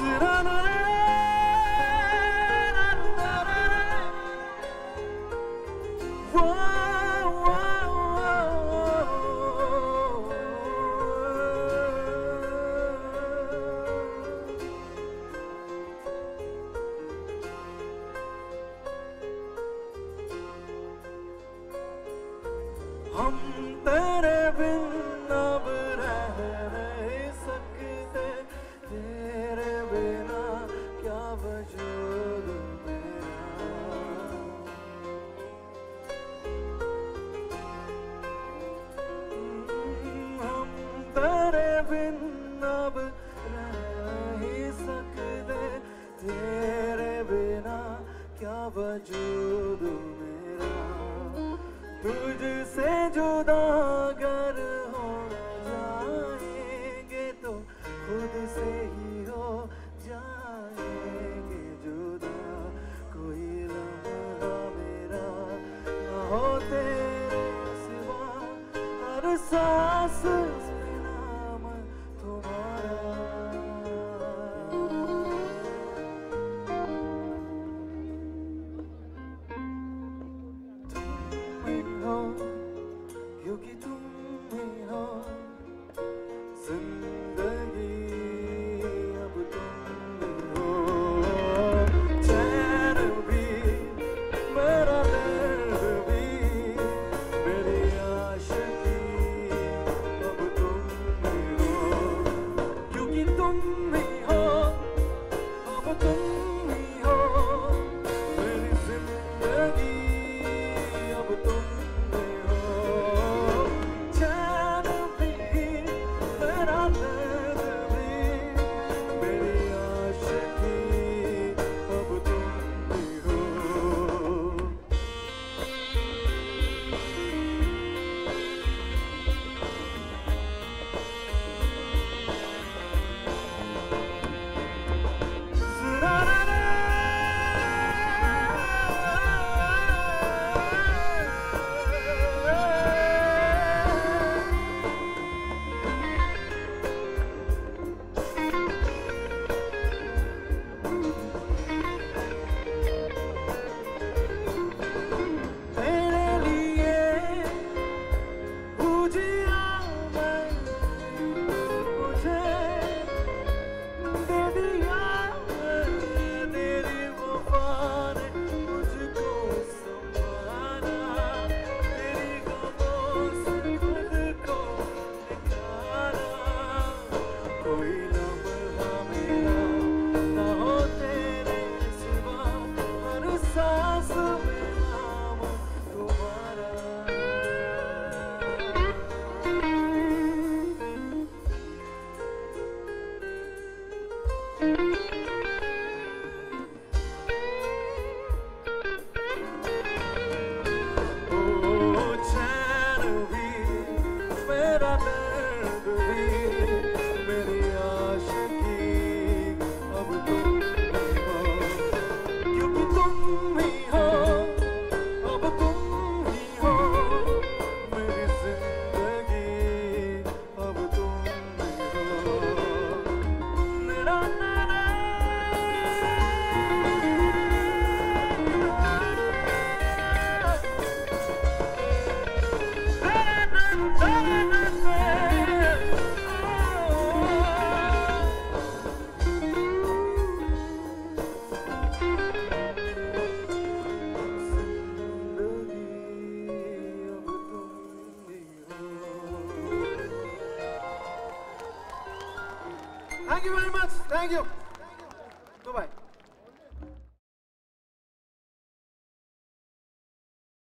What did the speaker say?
हम तेरे बिन अब रह नहीं सकते, तेरे बिना क्या वजूद मेरा। हम तेरे बिन अब रह नहीं सकते, तेरे बिना क्या वजूद मेरा। तुझसे जुदा अगर हो जाएंगे तो खुद से ही हो जाएंगे जुदा। कोई लम्हा मेरा ना हो तेरे सिवा, हर सांस में नाम तुम्हारा। क्योंकि तुम ही हो जिंदगी, अब तुम ही हो चैन भी, मेरा दर्द भी, मेरी आशिकी, अब तुम ही हो। क्योंकि तुम ही हो, अब तुम ही हो मेरी जिंदगी, अब तुम Thank you very much. Thank you. Bye-bye.